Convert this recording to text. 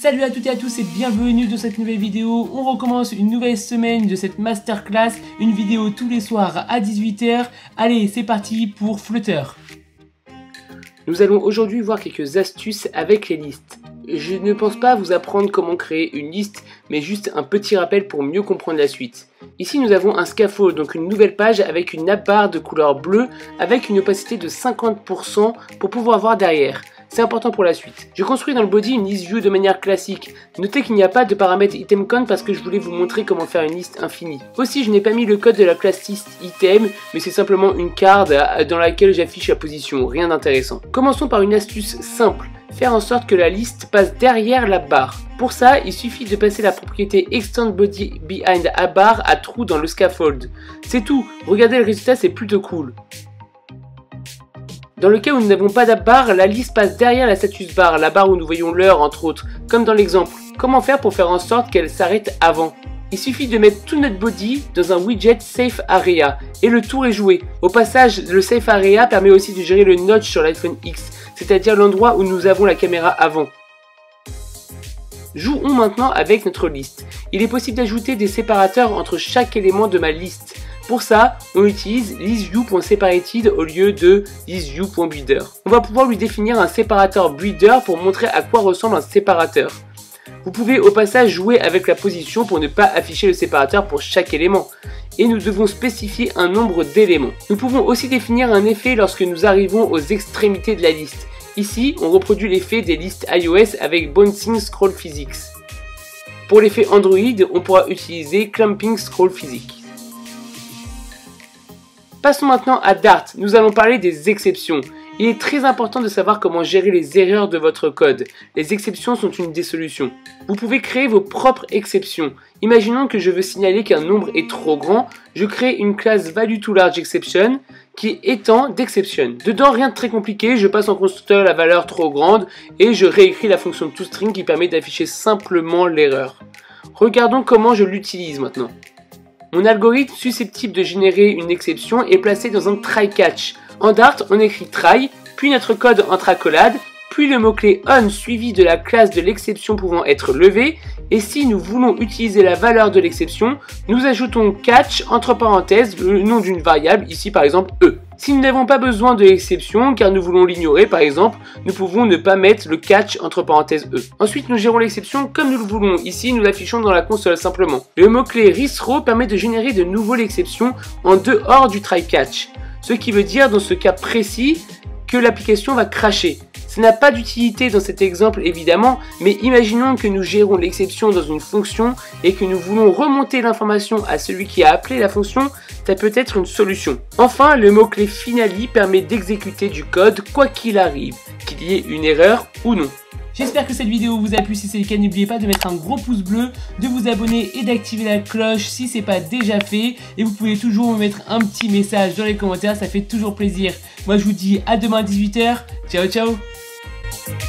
Salut à toutes et à tous et bienvenue dans cette nouvelle vidéo. On recommence une nouvelle semaine de cette masterclass, une vidéo tous les soirs à 18 h. Allez, c'est parti pour Flutter. Nous allons aujourd'hui voir quelques astuces avec les listes. Je ne pense pas vous apprendre comment créer une liste, mais juste un petit rappel pour mieux comprendre la suite. Ici nous avons un scaffold, donc une nouvelle page avec une navbar de couleur bleue avec une opacité de 50% pour pouvoir voir derrière. C'est important pour la suite. Je construis dans le body une list view de manière classique. Notez qu'il n'y a pas de paramètre itemCount parce que je voulais vous montrer comment faire une liste infinie. Aussi, je n'ai pas mis le code de la classe list item, mais c'est simplement une carte dans laquelle j'affiche la position, rien d'intéressant. Commençons par une astuce simple. Faire en sorte que la liste passe derrière la barre. Pour ça, il suffit de passer la propriété Extend Body Behind a bar à trou dans le scaffold. C'est tout, regardez le résultat, c'est plutôt cool. Dans le cas où nous n'avons pas d'app-bar, la liste passe derrière la status bar, la barre où nous voyons l'heure entre autres, comme dans l'exemple. Comment faire pour faire en sorte qu'elle s'arrête avant? Il suffit de mettre tout notre body dans un widget Safe Area, et le tour est joué. Au passage, le Safe Area permet aussi de gérer le notch sur l'iPhone X, c'est-à-dire l'endroit où nous avons la caméra avant. Jouons maintenant avec notre liste. Il est possible d'ajouter des séparateurs entre chaque élément de ma liste. Pour ça, on utilise listView.separated au lieu de listView.builder. On va pouvoir lui définir un séparateur builder pour montrer à quoi ressemble un séparateur. Vous pouvez au passage jouer avec la position pour ne pas afficher le séparateur pour chaque élément. Et nous devons spécifier un nombre d'éléments. Nous pouvons aussi définir un effet lorsque nous arrivons aux extrémités de la liste. Ici, on reproduit l'effet des listes iOS avec Bouncing Scroll Physics. Pour l'effet Android, on pourra utiliser Clumping Scroll Physics. Passons maintenant à Dart, nous allons parler des exceptions. Il est très important de savoir comment gérer les erreurs de votre code. Les exceptions sont une des solutions. Vous pouvez créer vos propres exceptions. Imaginons que je veux signaler qu'un nombre est trop grand, je crée une classe ValueToLargeException qui étend d'exception. Dedans, rien de très compliqué, je passe en constructeur la valeur trop grande et je réécris la fonction toString qui permet d'afficher simplement l'erreur. Regardons comment je l'utilise maintenant. Mon algorithme susceptible de générer une exception est placé dans un try-catch. En Dart, on écrit try, puis notre code entre accolades, puis le mot-clé on suivi de la classe de l'exception pouvant être levée, et si nous voulons utiliser la valeur de l'exception, nous ajoutons catch entre parenthèses le nom d'une variable, ici par exemple e. Si nous n'avons pas besoin de l'exception car nous voulons l'ignorer par exemple, nous pouvons ne pas mettre le catch entre parenthèses e. Ensuite nous gérons l'exception comme nous le voulons, ici nous l'affichons dans la console simplement. Le mot-clé rethrow permet de générer de nouveau l'exception en dehors du try catch, ce qui veut dire dans ce cas précis que l'application va crasher. Ça n'a pas d'utilité dans cet exemple évidemment, mais imaginons que nous gérons l'exception dans une fonction et que nous voulons remonter l'information à celui qui a appelé la fonction, ça peut être une solution. Enfin, le mot-clé finally permet d'exécuter du code quoi qu'il arrive, qu'il y ait une erreur ou non. J'espère que cette vidéo vous a plu, si c'est le cas n'oubliez pas de mettre un gros pouce bleu, de vous abonner et d'activer la cloche si ce n'est pas déjà fait. Et vous pouvez toujours me mettre un petit message dans les commentaires, ça fait toujours plaisir. Moi je vous dis à demain à 18 h, ciao ciao.